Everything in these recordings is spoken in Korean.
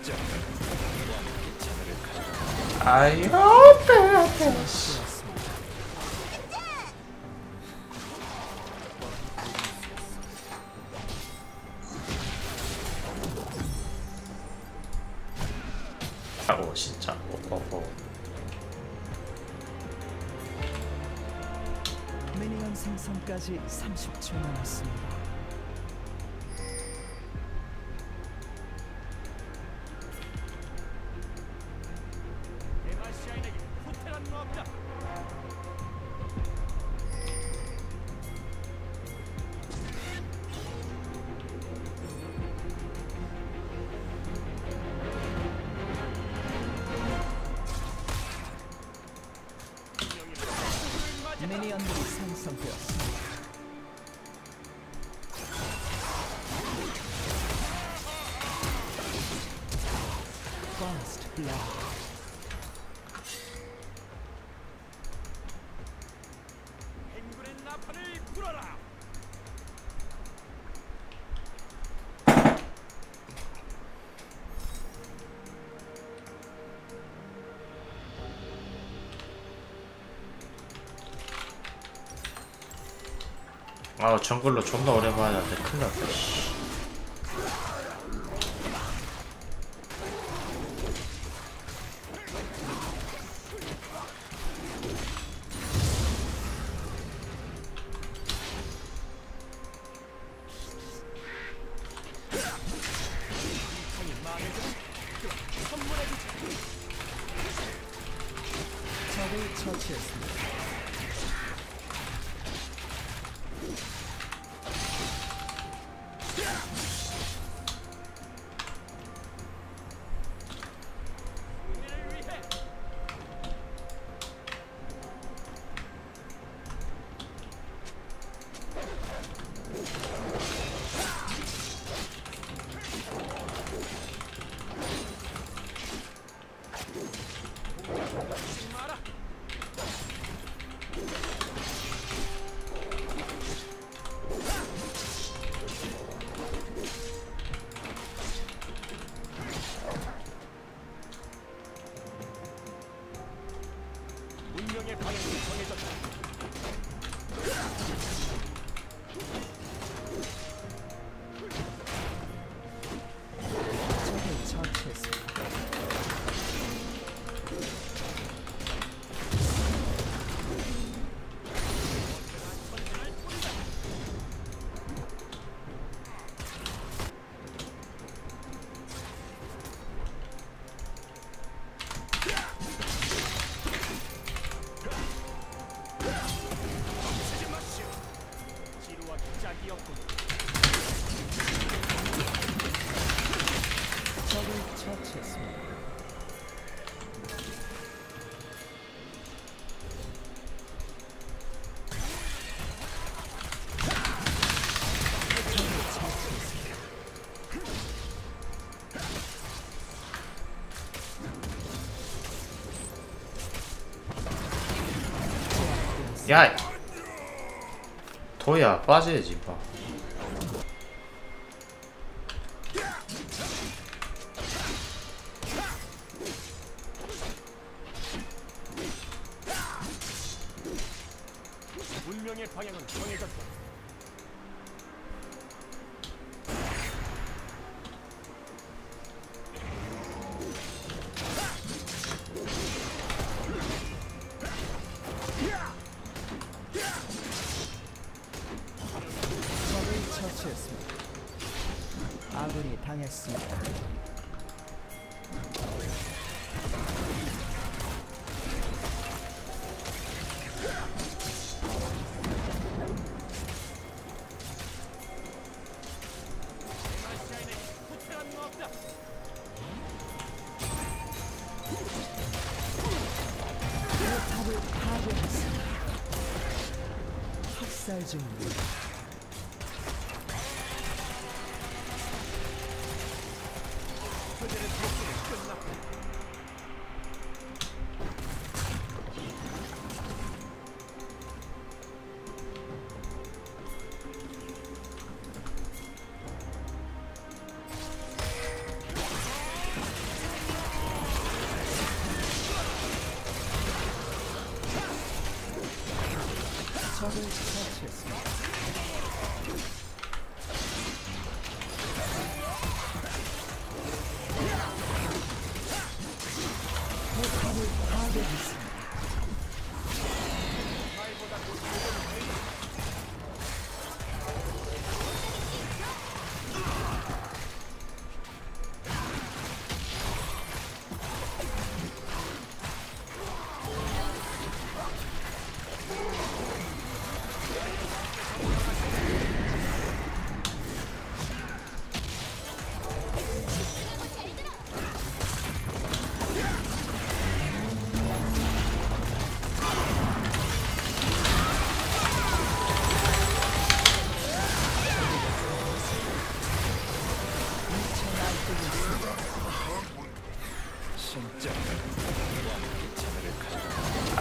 아유, 빼. 오, 진짜. 미니언 생성까지 30초 남았습니다. 미니언들이 생성되었습니다. First blood. 행군의 나팔을 불어라. 아, 정글로 존나 오래 봐야 돼. 큰일 났다, 씨. 적을 처치했습니다. 운명의 방향이 정해졌다. 적을 처치했습니다. 쓰지 마시오. 지루와 짝이었군. 적을 처치했습니다. 야! 도야, 빠져야지, 봐. 운명의 방향은 정해졌다. 적을 처치했습니다. 아군이 당했습니다. 마시아인에게 후퇴란 없다. 포탑을 파괴했습니다. 학살 중입니다. 그들의 목숨은 끝났다.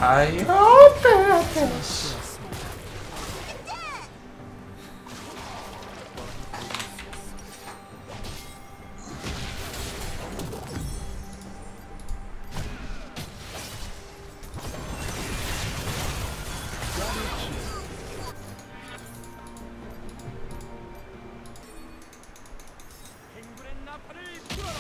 아유 빼. 처치했습니다. 행군의 나팔을 불어라.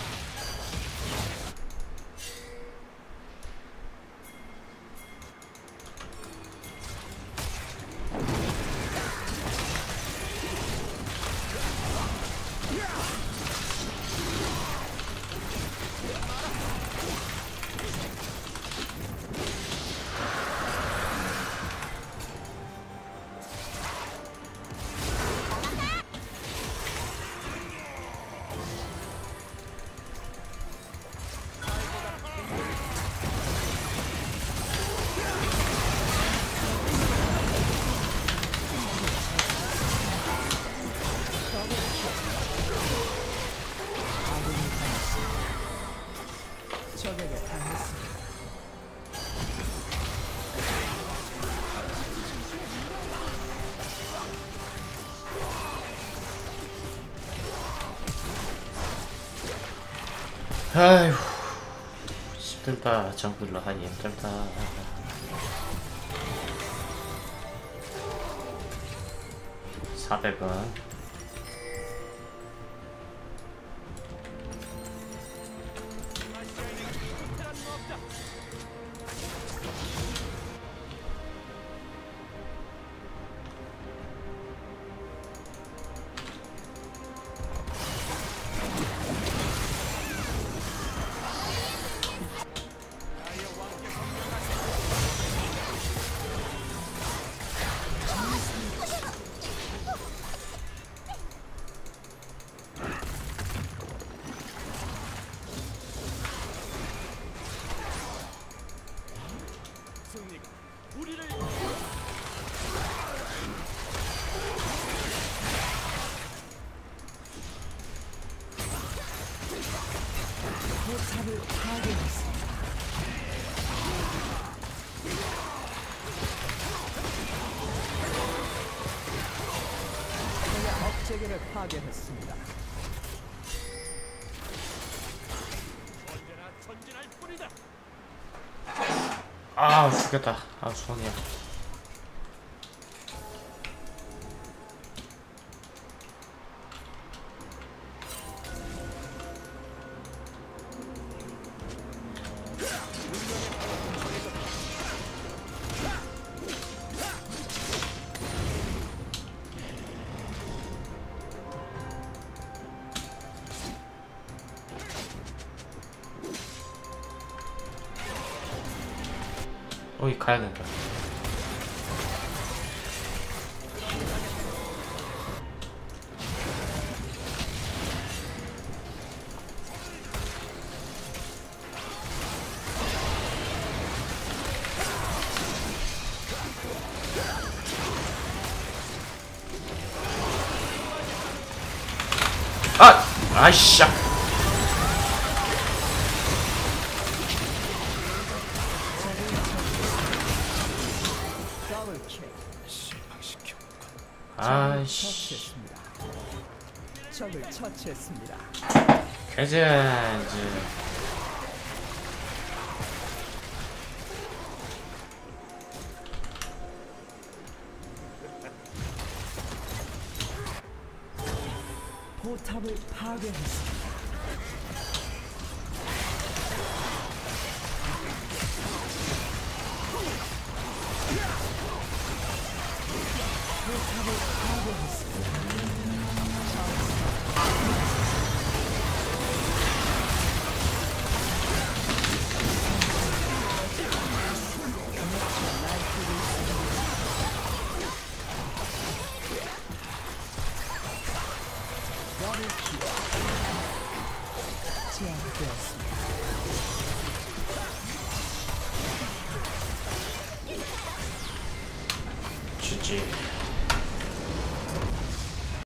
아군이 당했습니다. 적에게 당했습니다. 아휴 힘들다. 정글로 하기 힘들다. 400원. 아시아인에게 특별한 거 없다. 나의 왕께 성명하세. 승리가 우리를 포탑을 파괴했습니다. 적의 업체계를 파괴했습니다. 언제나 전진할 뿐이다. 아 죽겠다. 아 손이야. 어이 가야 된다. 아! 아이씨! 더블킬. 아이씨. 처치했습니다. 적을 처치했습니다. 가자 이제. 포탑을 파괴했습니다. 포탑을 파괴했습니다. 더블킬. 제압되었습니다. GG.